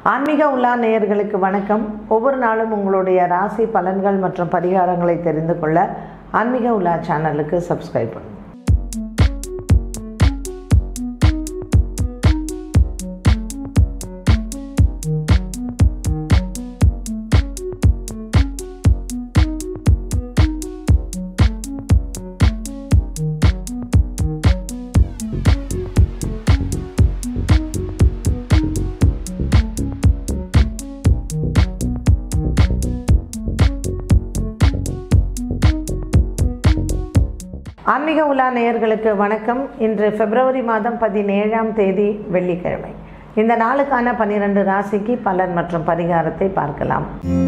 ஆன்மீக உலா நேயர்களுக்கு வணக்கம். ஒவ்வொரு நாளும் உங்களுடைய ராசி பலன்கள் மற்றும் பரிகாரங்களை தெரிந்து கொள்ள ஆன்மீக உலா சேனலுக்கு சப்ஸ்கிரைப் பண்ணுங்கள். ஆன்மீக உலா நேயர்களுக்கு வணக்கம். இன்று பிப்ரவரி மாதம் 17ஆம் தேதி வெள்ளிக்கிழமை. இந்த நாளுக்கான 12 ராசிக்கு பலன் மற்றும் பரிகாரத்தை பார்க்கலாம்.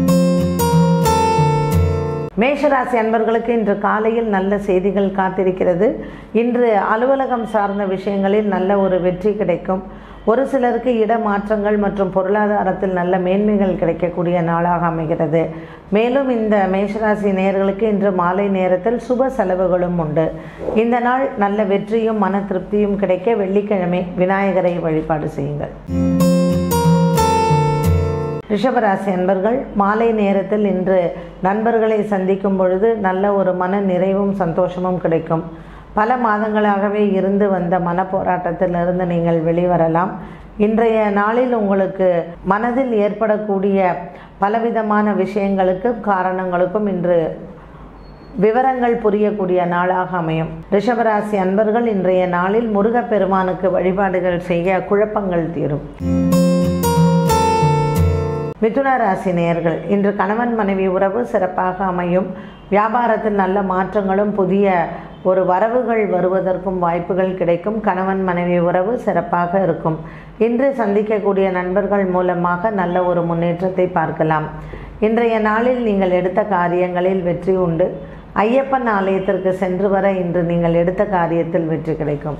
மேஷராசி அன்பர்களுக்கு இன்று காலையில் நல்ல செய்திகள் காத்திருக்கிறது. இன்று அலுவலகம் சார்ந்த விஷயங்களில் நல்ல ஒரு வெற்றி கிடைக்கும். ஒரு சிலருக்கு இடமாற்றங்கள் மற்றும் பொருளாதாரத்தில் நல்ல மேன்மைகள் கிடைக்கக்கூடிய நாளாக அமைகிறது. மேலும் இந்த மேஷராசி நேயர்களுக்கு இன்று மாலை நேரத்தில் சுப செலவுகளும் உண்டு. இந்த நாள் நல்ல வெற்றியும் மன திருப்தியும் கிடைக்க வெள்ளிக்கிழமை விநாயகரை வழிபாடு செய்யுங்கள். ரிஷபராசி அன்பர்கள் மாலை நேரத்தில் இன்று நண்பர்களை சந்திக்கும் பொழுது நல்ல ஒரு மன நிறைவும் சந்தோஷமும் கிடைக்கும். பல மாதங்களாகவே இருந்து வந்த மன போராட்டத்திலிருந்து நீங்கள் வெளிவரலாம். இன்றைய நாளில் உங்களுக்கு மனதில் ஏற்படக்கூடிய பலவிதமான விஷயங்களுக்கும் காரணங்களுக்கும் இன்று விவரங்கள் புரியக்கூடிய நாளாக அமையும். ரிஷபராசி அன்பர்கள் இன்றைய நாளில் முருகப்பெருமானுக்கு வழிபாடுகள் செய்ய குழப்பங்கள் தீரும். மிதுன ராசி நேயர்கள் இன்று கணவன் மனைவி உறவு சிறப்பாக அமையும். வியாபாரத்தில் நல்ல மாற்றங்களும் புதிய ஒரு வரவுகள் வருவதற்கும் வாய்ப்புகள் கிடைக்கும். கணவன் மனைவி உறவு சிறப்பாக இருக்கும். இன்று சந்திக்கக்கூடிய நண்பர்கள் மூலமாக நல்ல ஒரு முன்னேற்றத்தை பார்க்கலாம். இன்றைய நாளில் நீங்கள் எடுத்த காரியங்களில் வெற்றி உண்டு. ஐயப்பன் ஆலயத்திற்கு சென்று வர இன்று நீங்கள் எடுத்த காரியத்தில் வெற்றி கிடைக்கும்.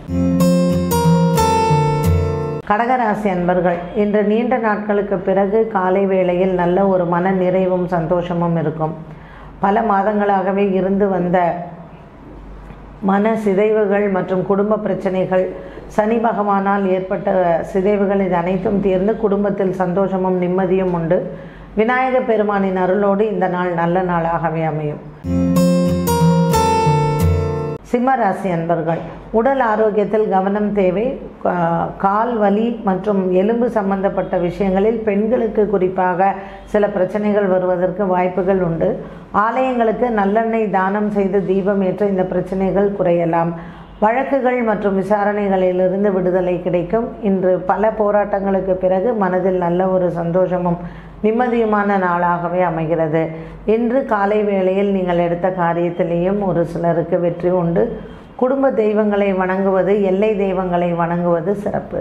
கடகராசி அன்பர்கள் இன்று நீண்ட நாட்களுக்கு பிறகு காலை வேளையில் நல்ல ஒரு மன நிறைவும் சந்தோஷமும் இருக்கும். பல மாதங்களாகவே இருந்து வந்த மன சிதைவுகள் மற்றும் குடும்ப பிரச்சனைகள், சனி பகவானால் ஏற்பட்ட சிதைவுகள் இது அனைத்தும் தீர்ந்து குடும்பத்தில் சந்தோஷமும் நிம்மதியும் உண்டு. விநாயக பெருமானின் அருளோடு இந்த நாள் நல்ல நாளாகவே அமையும். சிம்மராசி அன்பர்கள் உடல் ஆரோக்கியத்தில் கவனம் தேவை. கால் வலி மற்றும் எலும்பு சம்பந்தப்பட்ட விஷயங்களில் பெண்களுக்கு குறிப்பாக சில பிரச்சனைகள் வருவதற்கு வாய்ப்புகள் உண்டு. ஆலயங்களுக்கு நல்லெண்ணெய் தானம் செய்து தீபம் ஏற்ற இந்த பிரச்சனைகள் குறையலாம். வழக்குகள் மற்றும் விசாரணைகளிலிருந்து விடுதலை கிடைக்கும். இன்று பல போராட்டங்களுக்கு பிறகு மனதில் நல்ல ஒரு சந்தோஷமும் நிம்மதியுமான நாளாகவே அமைகிறது. இன்று காலை வேளையில் நீங்கள் எடுத்த காரியத்திலேயும் ஒரு சிலருக்கு வெற்றி உண்டு. குடும்ப தெய்வங்களை வணங்குவது, எல்லை தெய்வங்களை வணங்குவது சிறப்பு.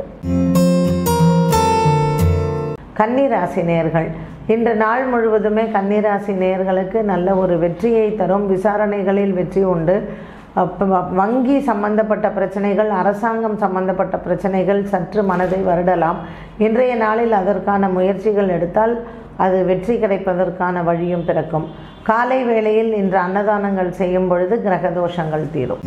கன்னிராசி நேயர்கள் இன்று நாள் முழுவதுமே கன்னிராசி நேயர்களுக்கு நல்ல ஒரு வெற்றியை தரும். விசாரணைகளில் வெற்றி உண்டு. வங்கி சம்பந்தப்பட்ட பிரச்சனைகள், அரசாங்கம் சம்பந்தப்பட்ட பிரச்சனைகள் சற்று மனதை வருடலாம். இன்றைய நாளில் அதற்கான முயற்சிகள் எடுத்தால் அது வெற்றி கிடைப்பதற்கான வழியும் பிறக்கும். காலை வேளையில் இன்று அன்னதானங்கள் செய்யும் பொழுது கிரகதோஷங்கள் தீரும்.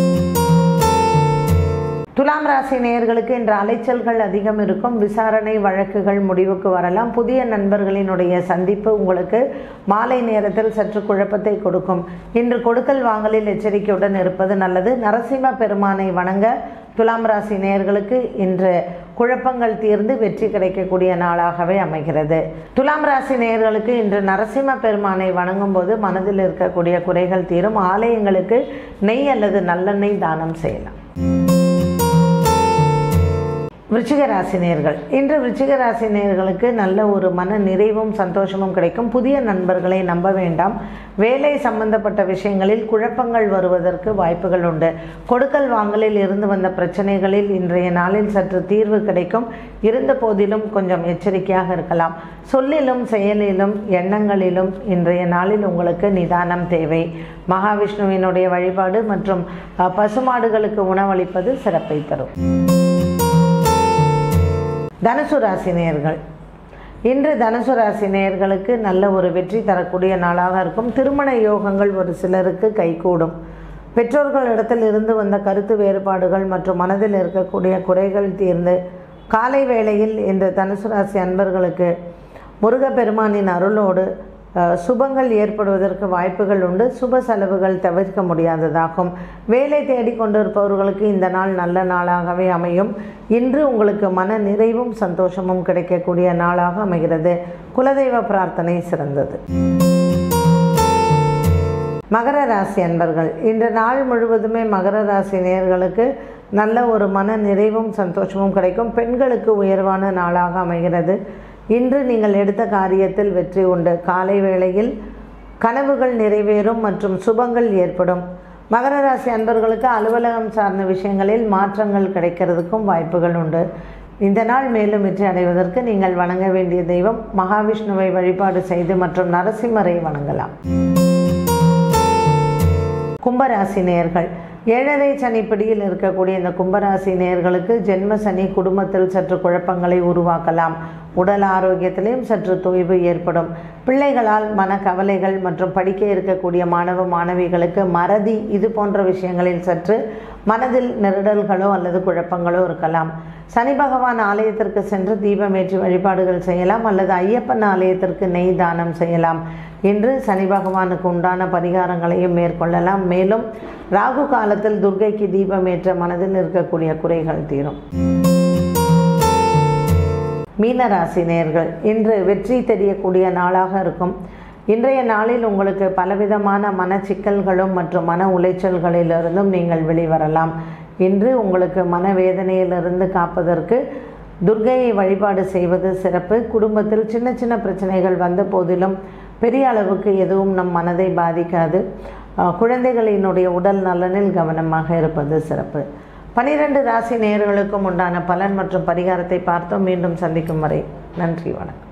துலாம் ராசி நேயர்களுக்கு இன்று அலைச்சல்கள் அதிகம் இருக்கும். விசாரணை வழக்குகள் முடிவுக்கு வரலாம். புதிய நண்பர்களினுடைய சந்திப்பு உங்களுக்கு மாலை நேரத்தில் சற்று குழப்பத்தை கொடுக்கும். இன்று கொடுக்கல் வாங்கலில் எச்சரிக்கையுடன் இருப்பது நல்லது. நரசிம்ம பெருமானை வணங்க துலாம் ராசி நேயர்களுக்கு இன்று குழப்பங்கள் தீர்ந்து வெற்றி கிடைக்கக்கூடிய நாளாகவே அமைகிறது. துலாம் ராசி நேயர்களுக்கு இன்று நரசிம்ம பெருமானை வணங்கும் போது மனதில் இருக்கக்கூடிய குறைகள் தீரும். ஆலயங்களுக்கு நெய் அல்லது நல்லெண்ணெய் தானம் செய்யலாம். விருச்சிக ராசி நேயர்கள் இன்று விருச்சிக ராசி நேயர்களுக்கு நல்ல ஒரு மன நிறைவும் சந்தோஷமும் கிடைக்கும். புதிய நண்பர்களை நம்ப வேண்டாம். வேலை சம்பந்தப்பட்ட விஷயங்களில் குழப்பங்கள் வருவதற்கு வாய்ப்புகள் உண்டு. கொடுக்கல் வாங்கலில் இருந்து வந்த பிரச்சனைகளில் இன்றைய நாளில் சற்று தீர்வு கிடைக்கும். இருந்த போதிலும் கொஞ்சம் எச்சரிக்கையாக இருக்கலாம். சொல்லிலும் செயலிலும் எண்ணங்களிலும் இன்றைய நாளில் உங்களுக்கு நிதானம் தேவை. மகாவிஷ்ணுவினுடைய வழிபாடு மற்றும் பசுமாடுகளுக்கு உணவளிப்பது சிறப்பை தரும். தனுசு ராசி நேயர்கள் இன்று தனுசு ராசி நேயர்களுக்கு நல்ல ஒரு வெற்றி தரக்கூடிய நாளாக இருக்கும். திருமண யோகங்கள் ஒரு சிலருக்கு கைகூடும். பெற்றோர்களிடத்தில் இருந்து வந்த கருத்து வேறுபாடுகள் மற்றும் மனதில் இருக்கக்கூடிய குறைகள் தீர்ந்து காலை வேளையில் இந்த தனுசு ராசி அன்பர்களுக்கு முருகப்பெருமானின் அருளோடு சுபங்கள் ஏற்படுவதற்கு வாய்ப்புகள் உண்டு. சுப செலவுகள் தவிர்க்க முடியாததாகும். வேலை தேடிக்கொண்டிருப்பவர்களுக்கு இந்த நாள் நல்ல நாளாகவே அமையும். இன்று உங்களுக்கு மன நிறைவும் சந்தோஷமும் கிடைக்கக்கூடிய நாளாக அமைகிறது. குலதெய்வ பிரார்த்தனை சிறந்தது. மகர ராசி அன்பர்கள், இன்று நாள் முழுவதுமே மகர ராசி நேயர்களுக்கு நல்ல ஒரு மன நிறைவும் சந்தோஷமும் கிடைக்கும். பெண்களுக்கு உயர்வான நாளாக அமைகிறது. இன்று நீங்கள் எடுத்த காரியத்தில் வெற்றி உண்டு. காலை வேளையில் கனவுகள் நிறைவேறும் மற்றும் சுபங்கள் ஏற்படும். மகர ராசி அன்பர்களுக்கு அலுவலகம் சார்ந்த விஷயங்களில் மாற்றங்கள் கிடைக்கிறதுக்கும் வாய்ப்புகள் உண்டு. இந்த நாள் மேலும் வெற்றி அடைவதற்கு நீங்கள் வணங்க வேண்டிய தெய்வம் மகாவிஷ்ணுவை வழிபாடு செய்து மற்றும் நரசிம்மரை வணங்கலாம். கும்பராசி நேயர்கள், 7.5 சனி பிடியில் இருக்கக்கூடிய இந்த கும்பராசி நேயர்களுக்கு ஜென்ம சனி குடும்பத்தில் சற்று குழப்பங்களை உருவாக்கலாம். உடல் ஆரோக்கியத்திலையும் சற்று தொய்வு ஏற்படும். பிள்ளைகளால் மனக்கவலைகள் மற்றும் படிக்க இருக்கக்கூடிய மாணவ மாணவிகளுக்கு மறதி இது போன்ற விஷயங்களில் சற்று மனதில் நெருடல்களோ அல்லது குழப்பங்களோ இருக்கலாம். சனி பகவான் ஆலயத்திற்கு சென்று தீபமேற்றி வழிபாடுகள் செய்யலாம் அல்லது ஐயப்பன் ஆலயத்திற்கு நெய் தானம் செய்யலாம். இன்று சனி பகவானுக்கு உண்டான பரிகாரங்களையும் மேற்கொள்ளலாம். மேலும் ராகு காலத்தில் துர்க்கைக்கு தீபமேற்ற மனதில் இருக்கக்கூடிய குறைகள் தீரும். மீனராசி நேயர்கள், இன்று வெற்றி தெரியக்கூடிய நாளாக இருக்கும். இன்றைய நாளில் உங்களுக்கு பலவிதமான மனச்சிக்கல்களும் மற்றும் மன உளைச்சல்களிலிருந்தும் நீங்கள் வெளிவரலாம். இன்று உங்களுக்கு மனவேதனையிலிருந்து காப்பதற்கு துர்க்கையை வழிபாடு செய்வது சிறப்பு. குடும்பத்தில் சின்ன சின்ன பிரச்சனைகள் வந்த போதிலும் பெரிய அளவுக்கு எதுவும் நம் மனதை பாதிக்காது. குழந்தைகளினுடைய உடல் நலனில் கவனமாக இருப்பது சிறப்பு. 12 ராசி நேயர்களுக்கும் உண்டான பலன் மற்றும் பரிகாரத்தை பார்த்தோம். மீண்டும் சந்திக்கும் வரை நன்றி, வணக்கம்.